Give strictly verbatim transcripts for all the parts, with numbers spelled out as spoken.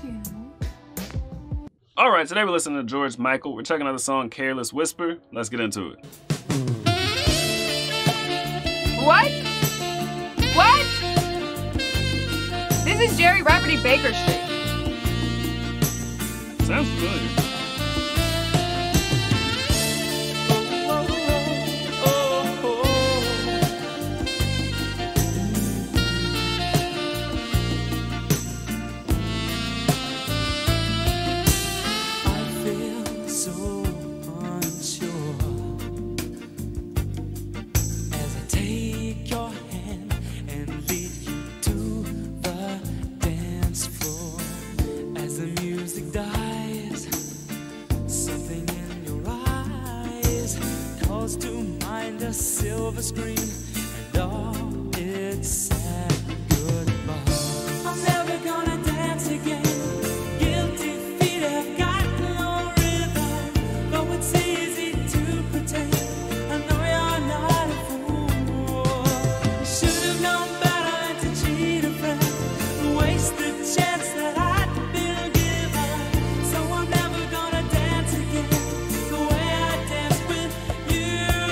All right, today we're listening to George Michael. We're checking out the song Careless Whisper. Let's get into it. What? What? This is Jerry Rafferty Baker Street. Sounds familiar. A silver screen and all its sad goodbye. I'm never gonna dance again. Guilty feet have got no rhythm. Though it's easy to pretend, I know you're not a fool. You should have known better than to cheat a friend, waste the chance that I'd been given. So I'm never gonna dance again the way I danced with you.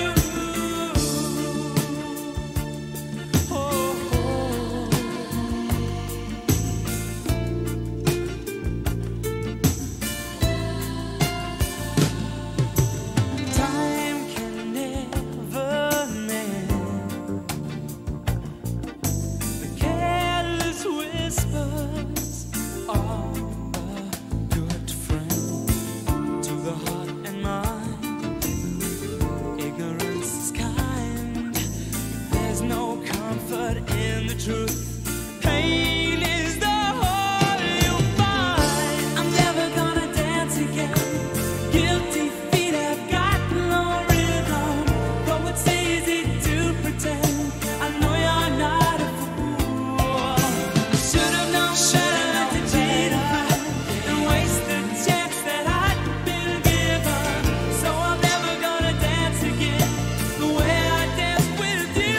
Truth, pain is the whole you'll find. I'm never gonna dance again. Guilty feet have got no rhythm. Though it's easy to pretend, I know you're not a fool. I should have known better than to cheat a friend and waste the chance that I'd been given. So I'm never gonna dance again the way I danced with you.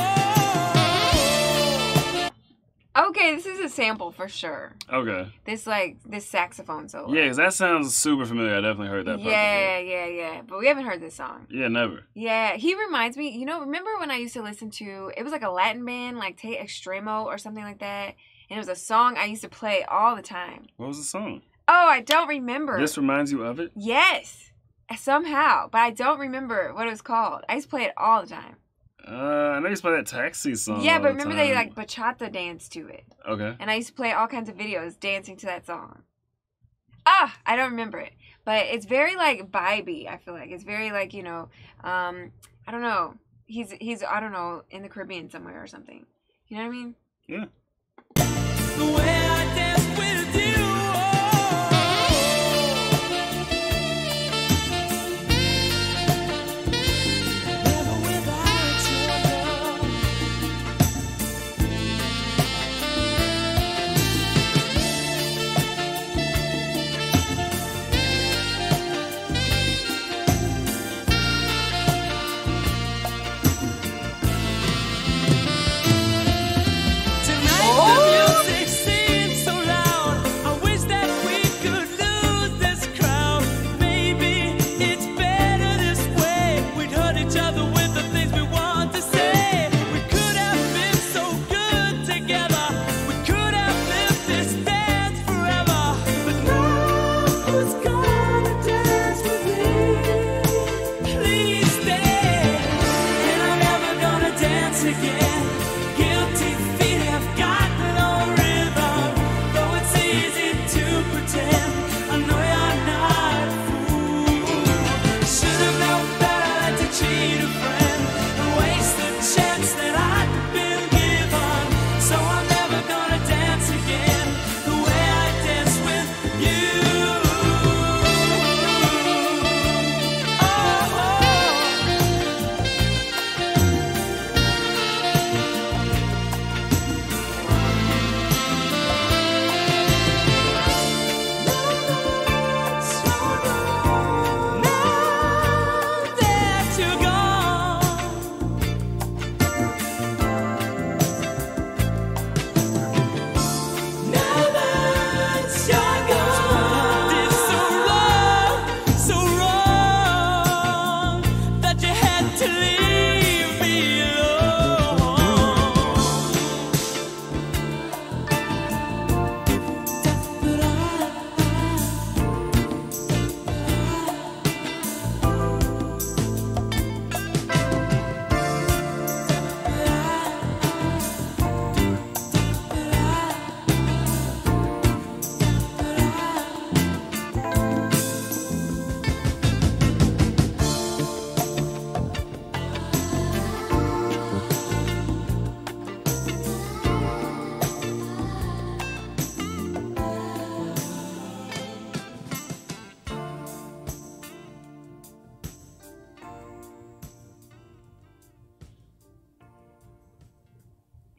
Okay, this is a sample for sure. Okay. This like this saxophone solo. Yeah, because that sounds super familiar. I definitely heard that part Yeah, before. yeah, yeah. But we haven't heard this song. Yeah, never. Yeah, he reminds me, you know, remember when I used to listen to, it was like a Latin band, like Te Extremo or something like that? And it was a song I used to play all the time. What was the song? Oh, I don't remember. This reminds you of it? Yes, somehow. But I don't remember what it was called. I used to play it all the time. Uh, I know you used to play that Taxi song. Yeah, all but the remember time. they like bachata dance to it. Okay. And I used to play all kinds of videos dancing to that song. Ah, I don't remember it. But it's very like vibey, I feel like. It's very like, you know, um, I don't know. He's he's I don't know, in the Caribbean somewhere or something. You know what I mean? Yeah. The way I danced with you. Tonight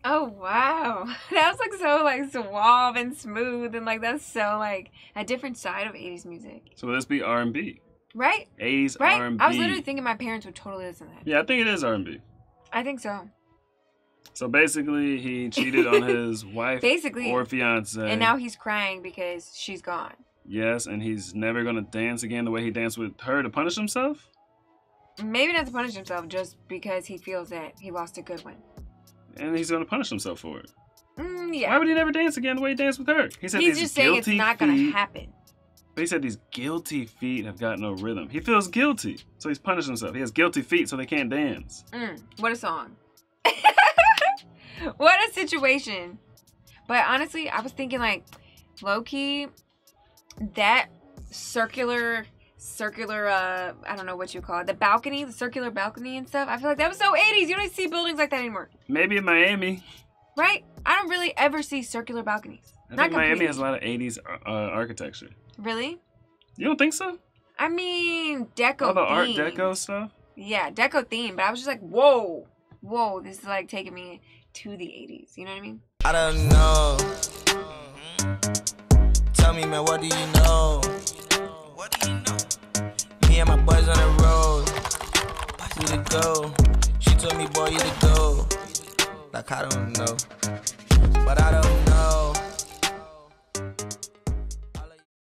Oh wow, that was like so like suave and smooth, and like that's so like a different side of eighties music, So would this be R and B? right? eighties Right. R and B. I was literally thinking my parents would totally listen to that. Yeah, I think it is R and B. I think so. So basically, he cheated on his wife Basically. or fiance. And now he's crying because she's gone. Yes, and he's never gonna dance again the way he danced with her to punish himself. Maybe not to punish himself, just because he feels that he lost a good one. And he's gonna punish himself for it. Mm, Why yeah. would he never dance again the way he danced with her? He said He's these just saying it's guilty not gonna feet- happen. But he said these guilty feet have got no rhythm. He feels guilty, so he's punished himself. He has guilty feet, so they can't dance. Mm, what a song. What a situation. But honestly, I was thinking like, low key, that circular, circular, uh, I don't know what you call it, the balcony, the circular balcony and stuff. I feel like that was so eighties. You don't see buildings like that anymore, Maybe in Miami. right? I don't really ever see circular balconies. I Not think Miami completely. has a lot of eighties uh, architecture. Really? You don't think so? I mean, deco All the Art themed. Deco stuff? Yeah, deco theme. But I was just like, whoa, whoa, this is like taking me to the eighties. You know what I mean? I don't know. Tell me, man, what do you know? What do you know? Me and my boys on the road. Who to go? She told me, boy, you to go. Like, I don't know. But I don't